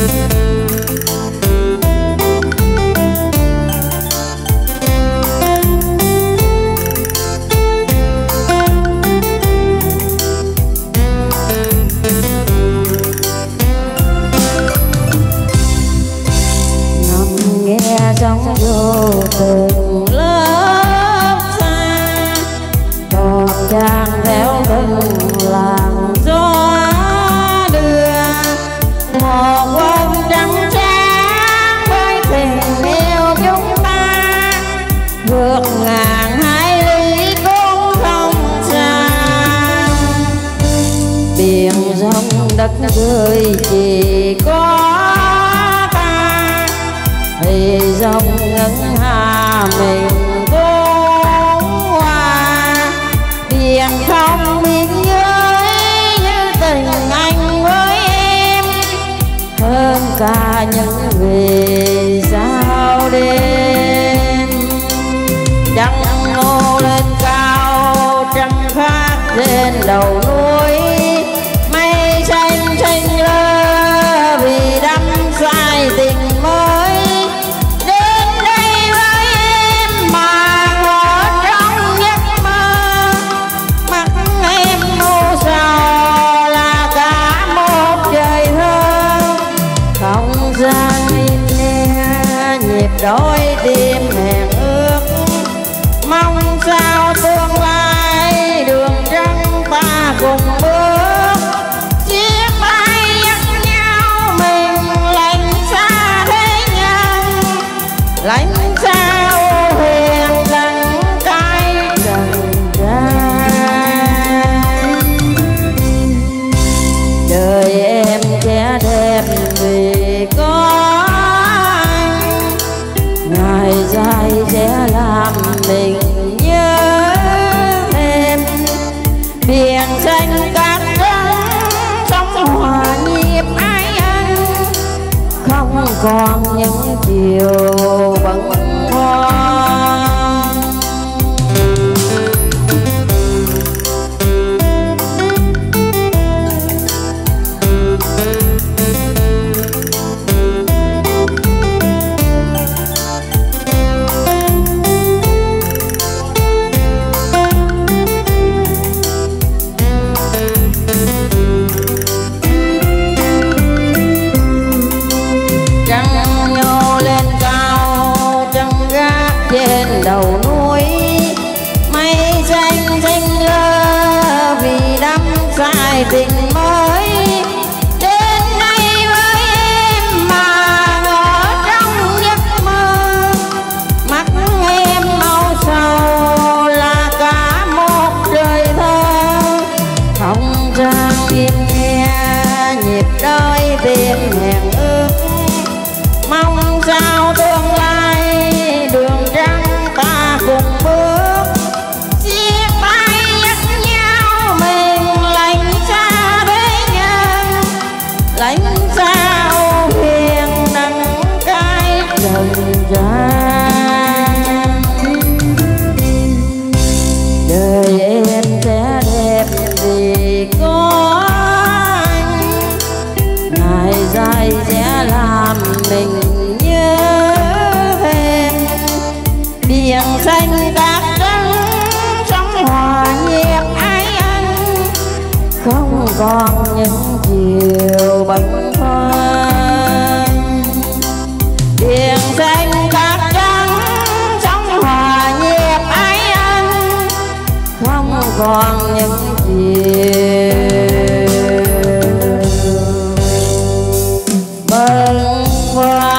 trong vô từng lớp xa, còn chàng theo từng làng gió đưa một hôm trắng sáng với tình yêu chúng ta, vượt ngàn hải lý cũng không xa. Biển rộng đất trời chỉ có thì dòng ngân hà mình vốn hoa, biển không biên giới như tình anh với em, hơn cả những vì sao đêm. Trăng ngô lên cao trăng khác trên đầu núi, mây xanh xanh lơ vì đắm say tình mới. Đôi tim hẹn ước mong sao tương lai đường trăng ta cùng bước, chiếc tay dắt nhau mình lạnh xa thế nhân, lạnh xa ô huyền đắng cay trần gian. Đời em trẻ đẹp vì có ngày dài sẽ làm mình nhớ em. Biển xanh cát trắng sóng hòa nhịp ái ân, không còn những chiều bâng khuâng. Trên đầu núi mây xanh xanh lơ vì đắm say tình mới. Đến đây với em mà ngỡ trong giấc mơ, mắt em màu sầu là cả một trời thơ. Không gian im nghe nhịp đôi tim hẹn ước, mong sao tương lai đường trăng ta cùng bước, chiếc tay dắt nhau mình lạnh xa thế nhân, lạnh xa ô huyền đắng cay trần gian. Đời em sẽ đẹp vì có anh, ngày dài sẽ làm mình nhớ thêm. Biển xanh cát trắng sóng hòa nhịp ái ân, không còn những chiều bâng khuâng. Biển xanh cát trắng sóng hòa nhịp ái ân, không còn những chiều bâng khuâng.